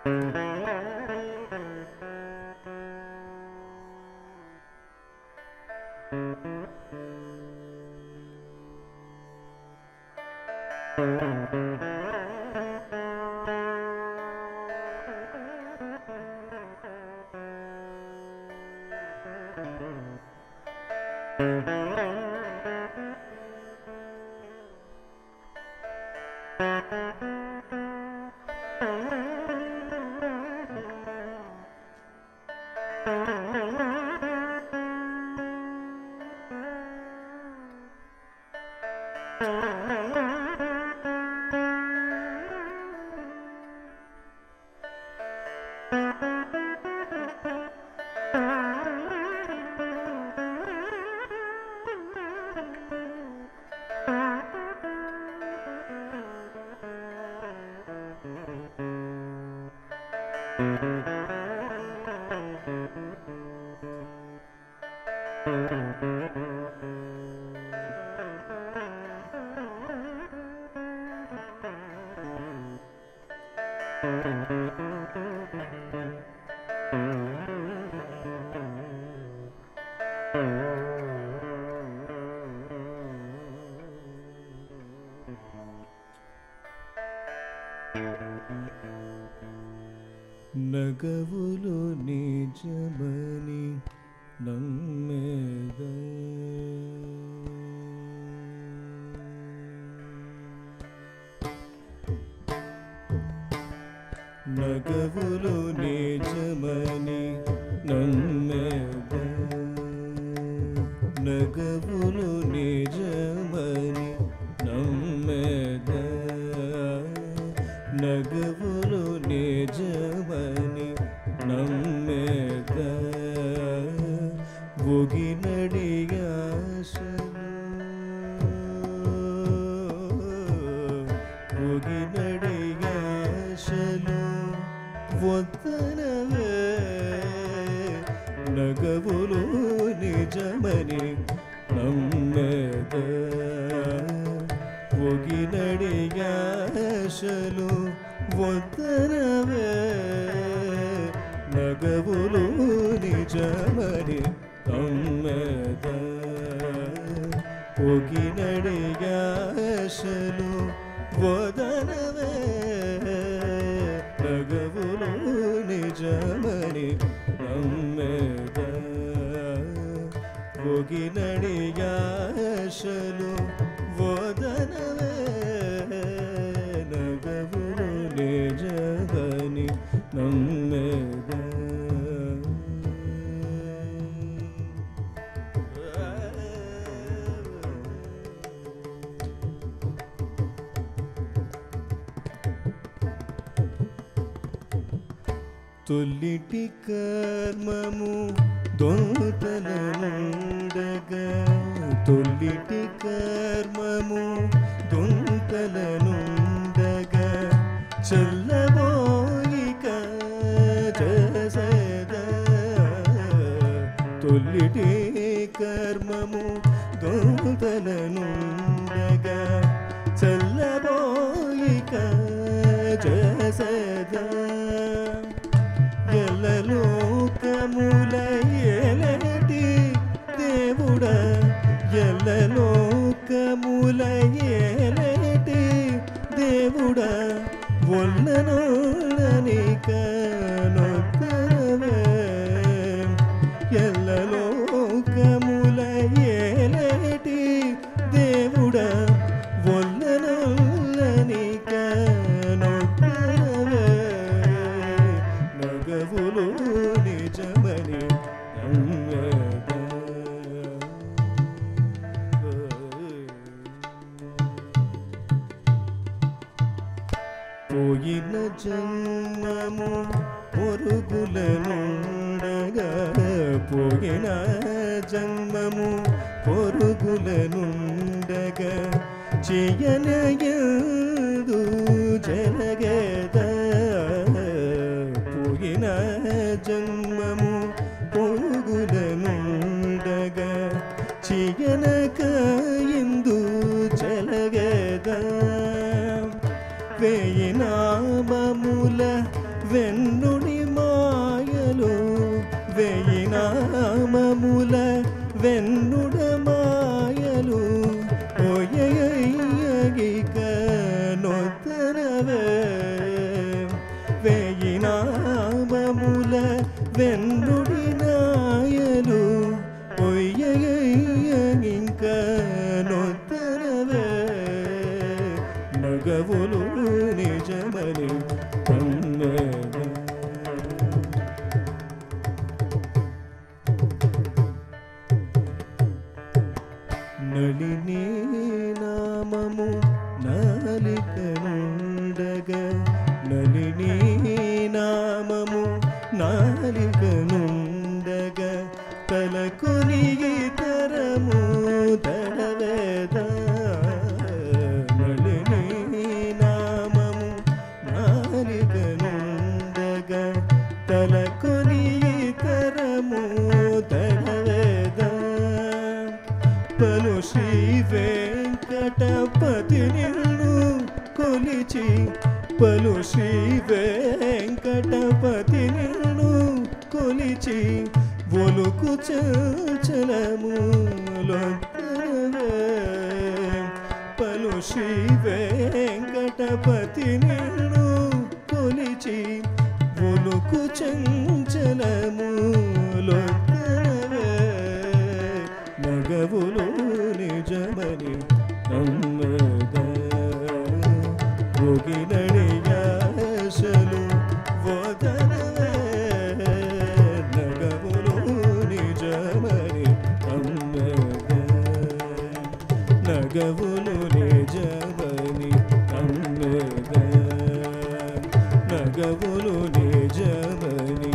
నగవులు నిజమని నమ్మేద నగవులు నిజమని నమ్మేద నగవులు నిజమని నమ్మేద నగవులు నిజమని నమ్మేద ఒగినడియాశలు వద్దనవే నగవులు నిజమని నమ్మేద ఒగినడియాశలు వద్దనవే నగవులు నిజమని నమ్మేద ఒగినడియాశలు వదనవే నగవులు నిజమని నమ్మేద ఒగినడియాశలు వదనవే నగవులు నిజమని నమ్మేద తొల్లిటి కర్మము దొంతలనుండగా తొల్లిటి కర్మము దొంతలనుండగా చల్లబోయిక చేసేద తొల్లిటి కర్మము దొంతలనుండగా చల్లబోయిక చేసేద ఎల్లలోకముల ఏలటి దేవుడ ఎల్లలోకముల ఏలటి దేవుడ ఒల్లనొల్లనిక నొద్దవే ఎల్లలోకముల ఏలటి దేవుడ ఒల్లనొల్లనిక నొద్దవే నగవులు నిజమని నమ్మేద పోయిన జన్మము పొరుగులనుండగా పోయిన జన్మము పొరుగులనుండగా చేయనయందు జనగేద పోయిన జన్మము పొరుగులనుండగా చేయనక ఎందు జలగేద వేయినామముల వెన్నుడి మాయలు వెయ్యి నామముల వెన్నుడ మాయలు ఓయగిక నొత్తనవే వెయ్యి నామముల వెన్నుడి నాయలు ఒయ్యగిక నొత్తనవే నగవులు నిజమని నళిని నామము నాలికనుండగా నళిని నామము నాలికనుండగా తలకొని తరము తడవేద నళిని నామము నాలికనుండగా తలకొని తరము తడవేద పలు శ్రీ వెంకటపతి నిన్ను కొలిచి పలు శ్రీ వెంకటపతి నిన్ను కొలిచి ఒలుకు చలములొత్తనవే పలు శ్రీ వెంకటపతి నిన్ను కొలిచి ఒలుకు చంచలములొత్తనవే నగవులు నిజమని నమ్మగా భోగినడియాసలు వదనవే నగవులు నిజమని నమ్మగా నగవులు నిజమని నమ్మగా నగవులు నిజమని